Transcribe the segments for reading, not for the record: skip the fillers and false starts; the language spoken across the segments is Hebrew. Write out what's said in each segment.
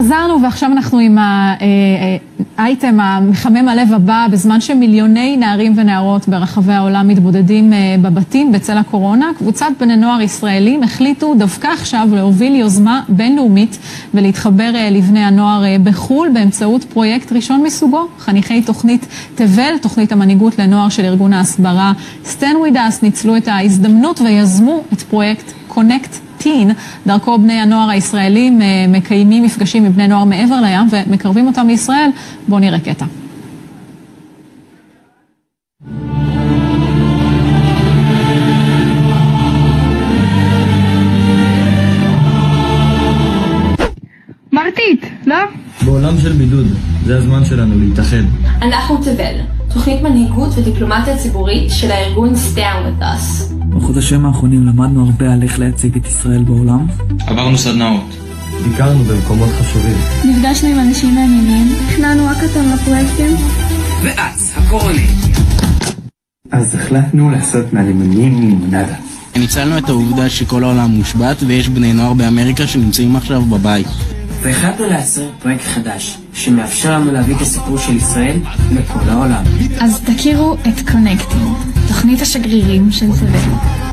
חזרנו ועכשיו אנחנו עם האייטם המחמם הלב הבא, בזמן שמיליוני נערים ונערות ברחבי העולם מתבודדים בבתים בצל הקורונה. קבוצת בני נוער ישראלים החליטו דווקא עכשיו להוביל יוזמה בינלאומית ולהתחבר לבני הנוער בחול באמצעות פרויקט ראשון מסוגו. חניכי תוכנית תבל, תוכנית המנהיגות לנוער של ארגון ההסברה StandWithUs, ניצלו את ההזדמנות ויזמו את פרויקט קונקט. דרכו בני הנוער הישראלים מקיימים מפגשים עם בני נוער מעבר לים ומקרבים אותם לישראל. בואו נראה קטע. מרתית, לא? בעולם של בידוד, זה הזמן שלנו להתאחד. אנחנו תבל, תוכנית מנהיגות ודיפלומטיה ציבורית של הארגון StandWithUs. בחודשים האחרונים למדנו הרבה על איך להציג את ישראל בעולם. עברנו סדנאות. ביקרנו במקומות חשובים. נפגשנו עם אנשים מעניינים. הכננו אקאטון לפרויקטים. ואז, הקורונה. אז החלטנו לעשות מהלימונים לימונדה. ניצלנו את העובדה שכל העולם מושבת ויש בני נוער באמריקה שנמצאים עכשיו בבית. והחלטנו לייצר פרויקט חדש שמאפשר לנו להביא את הסיפור של ישראל לכל העולם. אז תכירו את קונקטינג, תוכנית השגרירים של תבל.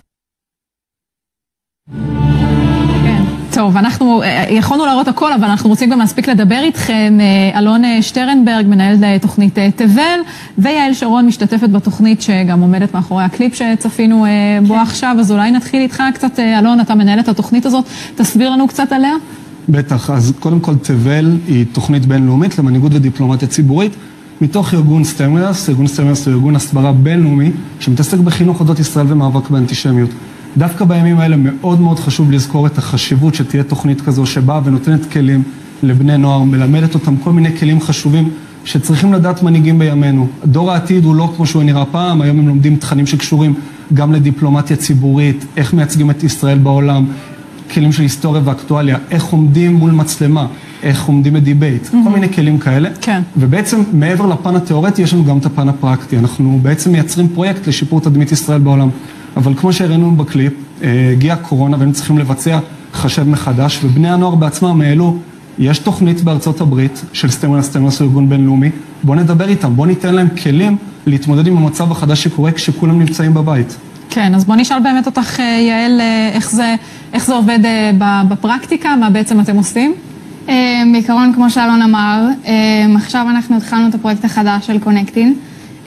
טוב, אנחנו יכולנו להראות הכל, אבל אנחנו רוצים גם להספיק לדבר איתכם. אלון שטרנברג, מנהל תוכנית תבל, ויעל שרון משתתפת בתוכנית שגם עומדת מאחורי הקליפ שצפינו בו עכשיו. אז אולי נתחיל איתך קצת. אלון, אתה מנהל את התוכנית הזאת, תסביר לנו קצת עליה. בטח, אז קודם כל תבל היא תוכנית בינלאומית למנהיגות ודיפלומטיה ציבורית, מתוך ארגון StandWithUs. ארגון StandWithUs הוא ארגון הסברה בינלאומי שמתעסק בחינוך אודות ישראל ומאבק באנטישמיות. דווקא בימים האלה מאוד מאוד חשוב לזכור את החשיבות שתהיה תוכנית כזו שבאה ונותנת כלים לבני נוער, מלמדת אותם כל מיני כלים חשובים שצריכים לדעת מנהיגים בימינו. דור העתיד הוא לא כמו שהוא נראה פעם, היום הם לומדים תכנים שקשורים גם לדיפלומטיה ציבורית, איך מייצגים את ישראל בעולם, כלים של היסטוריה ואקטואליה, איך עומדים מול מצלמה, איך עומדים בדיבייט, כל מיני כלים כאלה. כן. ובעצם מעבר לפן התיאורטי יש לנו גם את הפן הפרקטי. אנחנו בעצם מייצרים פרויקט לשיפור תדמית ישראל בעולם. אבל כמו שהראינו בקליפ, הגיעה הקורונה והם צריכים לבצע חשב מחדש, ובני הנוער בעצמם העלו, יש תוכנית בארצות הברית של StandWithUs, ארגון בינלאומי, בואו נדבר איתם, בואו ניתן להם כלים להתמודד עם המצב החדש שקורה כשכולם נמצאים בבית. כן, אז בוא נשאל באמת אותך, יעל, איך זה עובד בפרקטיקה, מה בעצם אתם עושים? בעיקרון, כמו שאלון אמר, עכשיו אנחנו התחלנו את הפרויקט החדש של קונקטינג.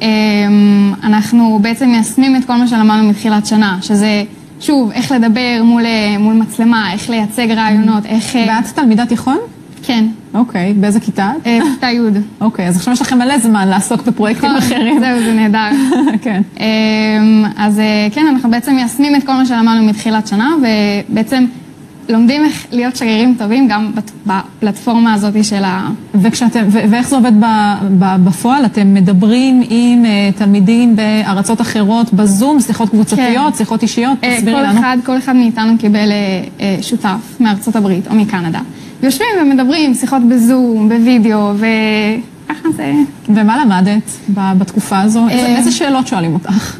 אנחנו בעצם מיישמים את כל מה שלמדנו מתחילת שנה, שזה, שוב, איך לדבר מול מצלמה, איך לייצג רעיונות, איך... ואת תלמידת תיכון? כן. אוקיי, באיזה כיתה? כיתה י'. אוקיי, אז עכשיו יש לכם מלא זמן לעסוק בפרויקטים אחרים. זהו, זה נהדר. כן. אז כן, אנחנו בעצם מיישמים את כל מה שלמדנו מתחילת שנה, ובעצם לומדים איך להיות שגרירים טובים גם בפלטפורמה הזאת של ה... ואיך זה עובד בפועל? אתם מדברים עם תלמידים בארצות אחרות, בזום, שיחות קבוצתיות, שיחות אישיות? תסבירי לנו. כל אחד מאיתנו קיבל שותף מארצות הברית או מקנדה. יושבים ומדברים, שיחות בזום, בווידאו, וככה זה... ומה למדת בתקופה הזו? איזה שאלות שואלים אותך?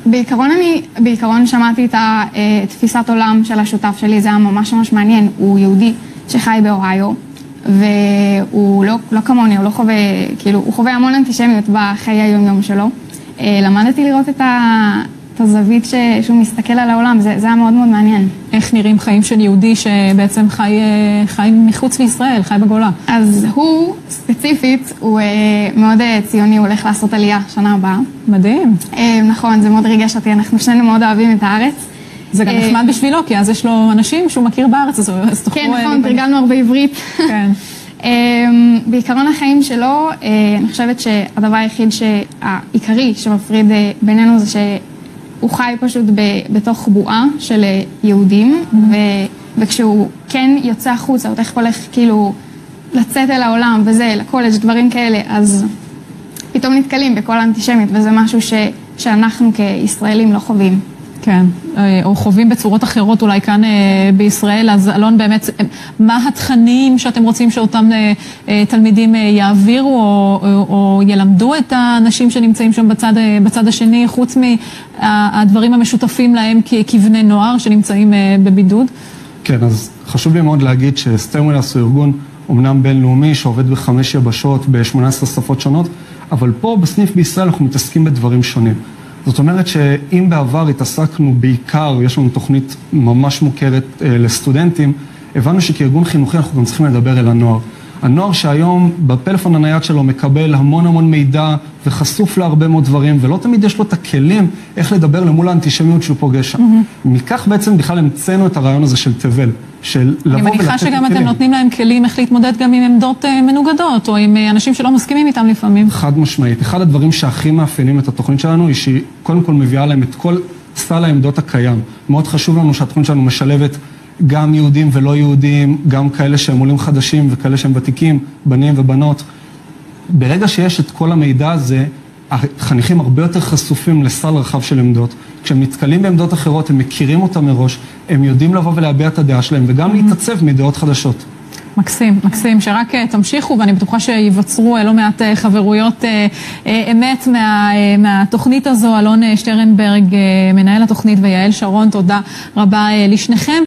בעיקרון שמעתי את תפיסת עולם של השותף שלי, זה היה ממש ממש מעניין. הוא יהודי שחי באוהיו, והוא לא כמוני, הוא לא חווה, כאילו, הוא חווה המון אנטישמיות בחיי היום-יום שלו. למדתי לראות את הזווית שהוא מסתכל על העולם, זה היה מאוד מאוד מעניין. איך נראים חיים של יהודי שבעצם חי מחוץ לישראל, חי בגולה? אז הוא, ספציפית, הוא מאוד ציוני, הוא הולך לעשות עלייה שנה הבאה. מדהים. נכון, זה מאוד ריגש אותי, אנחנו שנינו מאוד אוהבים את הארץ. זה גם נחמד בשבילו, כי אז יש לו אנשים שהוא מכיר בארץ, אז תוכלו... כן, נכון, תרגלנו הרבה עברית. כן. בעיקרון החיים שלו, אני חושבת שהדבר היחיד העיקרי שמפריד בינינו זה שהוא חי פשוט בתוך בועה של יהודים, וכשהוא כן יוצא החוצה, הוא תכף הולך כאילו לצאת אל העולם וזה, לקולג' דברים כאלה, אז פתאום נתקלים בכל האנטישמיות, וזה משהו שאנחנו כישראלים לא חווים. כן, או חווים בצורות אחרות אולי כאן בישראל. אז אלון, באמת, מה התכנים שאתם רוצים שאותם תלמידים יעבירו או ילמדו את האנשים שנמצאים שם בצד השני, חוץ מהדברים המשותפים להם כבני נוער שנמצאים בבידוד? כן, אז חשוב לי מאוד להגיד שStandWithUs הוא ארגון אומנם בינלאומי שעובד ב5 יבשות, ב18 שפות שונות, אבל פה בסניף בישראל אנחנו מתעסקים בדברים שונים. זאת אומרת שאם בעבר התעסקנו בעיקר, יש לנו תוכנית ממש מוכרת לסטודנטים, הבנו שכארגון חינוכי אנחנו גם צריכים לדבר אל הנוער. הנוער שהיום בפלאפון הנייד שלו מקבל המון מידע וחשוף להרבה מאוד דברים, ולא תמיד יש לו את הכלים איך לדבר למול האנטישמיות שהוא פוגש שם. מכך בעצם בכלל המצאנו את הרעיון הזה של תבל, של לבוא ולתת אני מניחה שגם אתם נותנים להם כלים איך להתמודד גם עם עמדות מנוגדות, או עם אנשים שלא מסכימים איתם לפעמים. חד משמעית. אחד הדברים שהכי מאפיינים את התוכנית שלנו, היא שהיא קודם כל מביאה להם את כל סל העמדות הקיים. מאוד חשוב לנו שהתוכנית שלנו משלבת גם יהודים ולא יהודים, גם כאלה שהם עולים חדשים וכאלה שהם ותיקים, בנים ובנות. ברגע שיש את כל המידע הזה, החניכים הרבה יותר חשופים לסל רחב של עמדות. כשהם נתקלים בעמדות אחרות, הם מכירים אותם מראש, הם יודעים לבוא ולהביע את הדעה שלהם, וגם להתעצב מדעות חדשות. מקסים, מקסים, שרק תמשיכו, ואני בטוחה שיווצרו לא מעט חברויות אמת מהתוכנית הזו. אלון שטרנברג, מנהל התוכנית, ויעל שרון, תודה רבה לשניכם.